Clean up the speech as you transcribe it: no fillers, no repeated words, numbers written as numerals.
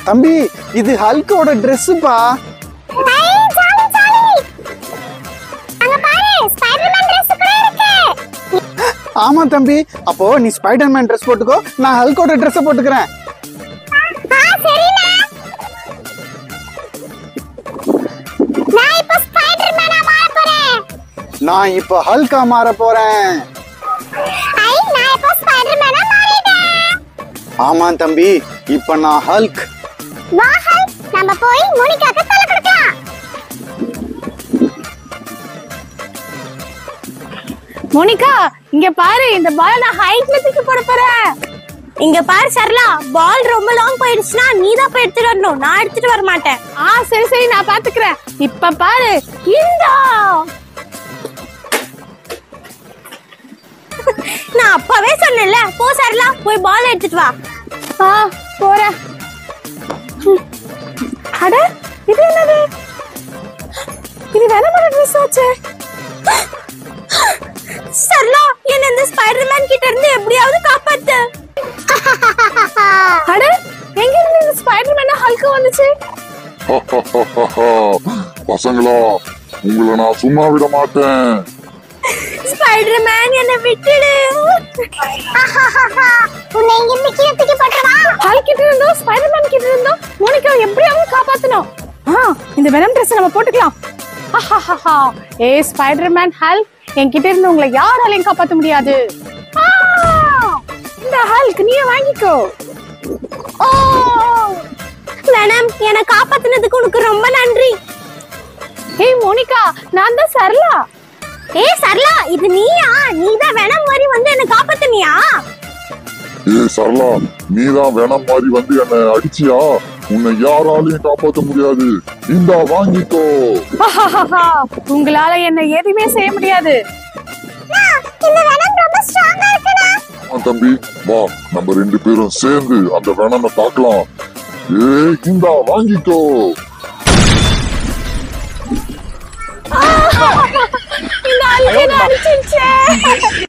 தம்பி இது ஹல்கோட ட்ரெஸ்ஸுப்பா. ஆமா தம்பி, அப்போ நீ ஸ்பைடர்மேன் ட்ரெஸ் போட்டுக்கோ, நான் ஹல்கோட ட்ரெஸ் போட்டுக்கிறேன். நான் இப்போ ஹல்கா மாற போறேன். ஆமா தம்பி, இப்ப நான் ஹல்க். நம்ம போய் மோனிகாக்கு தலை கொடுக்கலாம். மோனிகா இங்க பாரு, இந்த பால் நான் ஹைட்ல தூக்கி போட போறேன். இங்க பாரு சரளா, பால் ரொம்ப லாங் போயிடுச்சுன்னா நீ தான் போய் எடுத்துட்டு வரணும், நான் எடுத்துட்டு வர மாட்டேன். சரி சரி, நான் பாத்துக்கிறேன். இப்ப பாரு, இந்தா. நான் அப்பவே சொன்னேன்ல, போ சரளா போய் பால் எடுத்துட்டு வா. போறேன். அட இது என்னது? இது வேணாம ட்ரெஸ் ஆச்சே. சரளா, என்ன இந்த ஸ்பைடர்மேன் கிட்ட இருந்து எப்படியாவது காப்பாத்து. அட எங்க இருந்து இந்த ஸ்பைடர்மேன் ஹல்க் வந்துச்சு? பசங்களா, உங்களை நான் சும்மா விட மாட்டேன். ஸ்பைடர்மேன் என்ன விட்டுடு. உன்னை இங்க இருந்து கீழே தூக்கி போட்டுறவா? ஹல்க் கிட்ட இருந்தோ ஸ்பைடர்மேன் கிட்ட இருந்தோ மோனிகா எப்படியாவது காப்பாத்தணும். இந்த வெனம் ட்ரெஸ் நம்ம போட்டுக்கலாம். ஸ்பைடர்மேன் ஹல்க், என்கிட்ட இருந்து உங்களை யாராலையும் காப்பாத்த முடியாது. இந்த ஹல்க் நீயே வாங்கிக்கோ. வெனம், என்னை காப்பாத்துனதுக்கு உனக்கு ரொம்ப நன்றி. மோனிகா, நான் தான் சரளா. சரளா, இது நீயா? நீதான் வெனம் மாதிரி வந்து என்ன காப்பாத்துனியா? சரளா, நீதான் வேணாம் மாதிரி வந்து என்ன அடிச்சியா? உன்னை யாராலையும் காப்பாற்ற முடியாது. இந்தா வாங்கிக்கோ. உங்களால என்ன எதுவுமே செய்ய முடியாது. இந்த வெனம் ரொம்ப ஸ்ட்ராங்கா இருக்குடா. தம்பி வா, நம்ம 2 பேரும் சேர்ந்து அந்த வெனமை தாக்கலாம். இந்தா வாங்கிக்கோ. இந்த அழுகை அடிச்சிருச்சே.